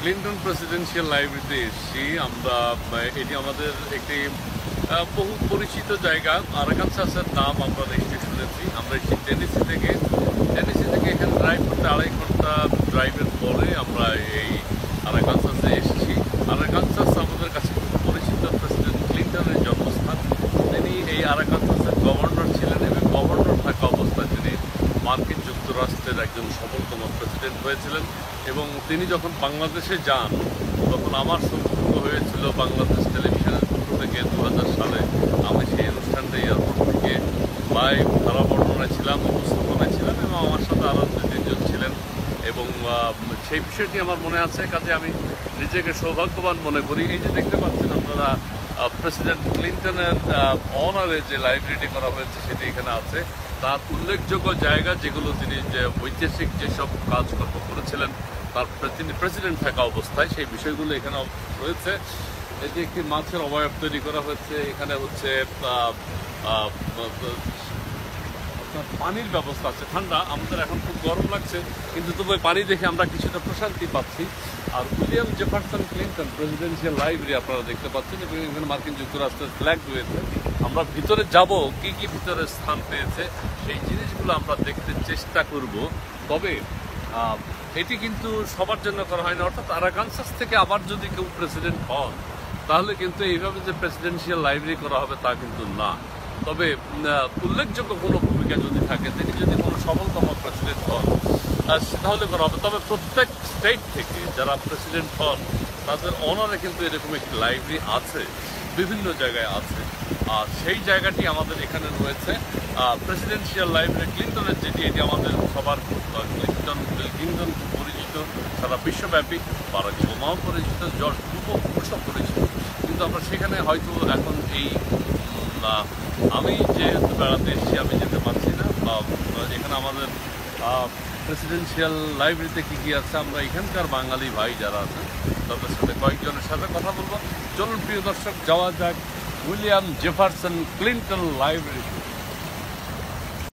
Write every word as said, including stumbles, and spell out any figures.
Clinton presidential লাইব্রেরিতে এসেছি আমরা। এটি আমাদের একটি বহু পরিচিত জায়গা। আরাকানসাসের নাম আমরা নিশ্চয়ই শুনেছি। আমরা এসেছি টেনেসি থেকে। টেনেসি থেকে এখানে ড্রাইভ করতে আড়াই ঘন্টা ড্রাইভের পরে আমরা এই আরাকানসাসে এসেছি। আরাকানসাস আমাদের কাছে খুব পরিচিত। প্রেসিডেন্ট ক্লিন্টনের জন্মস্থান। তিনি এই আরাকানসাসের গভর্নর ছিলেন এবং গভর্নর থাকা অবস্থায় তিনি মার্কিন যুক্তরাষ্ট্রের একজন সফলতম প্রেসিডেন্ট হয়েছিলেন। এবং তিনি যখন বাংলাদেশে যান তখন আমার সম্পর্ক হয়েছিল বাংলাদেশ টেলিভিশনের পক্ষ থেকে দু হাজার সালে। আমি সেই অনুষ্ঠানটা এয়ারপোর্ট থেকে লাইভ ধারা বর্ণনায় ছিলাম, উপস্থাপনায় ছিলাম এবং আমার সাথে আরও দু তিনজন ছিলেন। এবং সেই বিষয়টি আমার মনে আছে। কাজে আমি নিজেকে সৌভাগ্যবান মনে করি। এই যে দেখতে পাচ্ছেন আপনারা প্রেসিডেন্ট ক্লিন্টনের অনারে যে লাইব্রেরিটি করা হয়েছে সেটি এখানে আছে। তার উল্লেখযোগ্য জায়গা যেগুলো তিনি যে ঐতিহাসিক যেসব কাজকর্ম করেছিলেন তার তিনি প্রেসিডেন্ট থাকা অবস্থায় সেই বিষয়গুলো এখানে রয়েছে। এটি একটি মাছের অবয়ব তৈরি করা হয়েছে। এখানে হচ্ছে পানির ব্যবস্থা আছে। ঠান্ডা, আমাদের এখন খুব গরম লাগছে, কিন্তু তবু পানি দেখে আমরা কিছুটা প্রশান্তি পাচ্ছি। আর William Jefferson Clinton presidential library আপনারা দেখতে পাচ্ছেন এবং এখানে মার্কিন যুক্তরাষ্ট্রের ফ্ল্যাগ রয়েছে। আমরা ভিতরে যাব, কি কি ভিতরে স্থান পেয়েছে সেই জিনিসগুলো আমরা দেখতে চেষ্টা করব। তবে এটি কিন্তু সবার জন্য করা হয় না। অর্থাৎ আরাকানসাস থেকে আবার যদি কেউ প্রেসিডেন্ট হন তাহলে কিন্তু এইভাবে যে প্রেসিডেন্সিয়াল লাইব্রেরি করা হবে তা কিন্তু না। তবে উল্লেখযোগ্য কোনো ভূমিকা যদি থাকে, তিনি যদি কোনো সফলতম প্রেসিডেন্ট হন তাহলে করা হবে। তবে প্রত্যেক স্টেট থেকে যারা প্রেসিডেন্ট হন তাদের অনারে কিন্তু এরকম একটি লাইব্রেরি আছে, বিভিন্ন জায়গায় আছে। আর সেই জায়গাটি আমাদের এখানে রয়েছে। প্রেসিডেন্সিয়াল লাইব্রেরি ক্লিন্টনের যেটি, এটি আমাদের সবার ক্লিন্টন ক্লিন্টন পরিচিত, সারা বিশ্বব্যাপী। বারাক ওবামাও পরিচিত, জর্জ বুশও পরিচিত। কিন্তু আমরা সেখানে হয়তো এখন এই আমি যেহেতু বেড়াতে এসেছি আমি যেতে পারছি না। এখানে আমাদের প্রেসিডেন্সিয়াল লাইব্রেরিতে কী কী আছে আমরা এখানকার বাঙালি ভাই যারা আছেন তাদের সাথে কয়েকজনের সাথে কথা বলবো। চলুন প্রিয় দর্শক, যাওয়া যাক উইলিয়াম জেফারসন ক্লিন্টন লাইব্রেরি।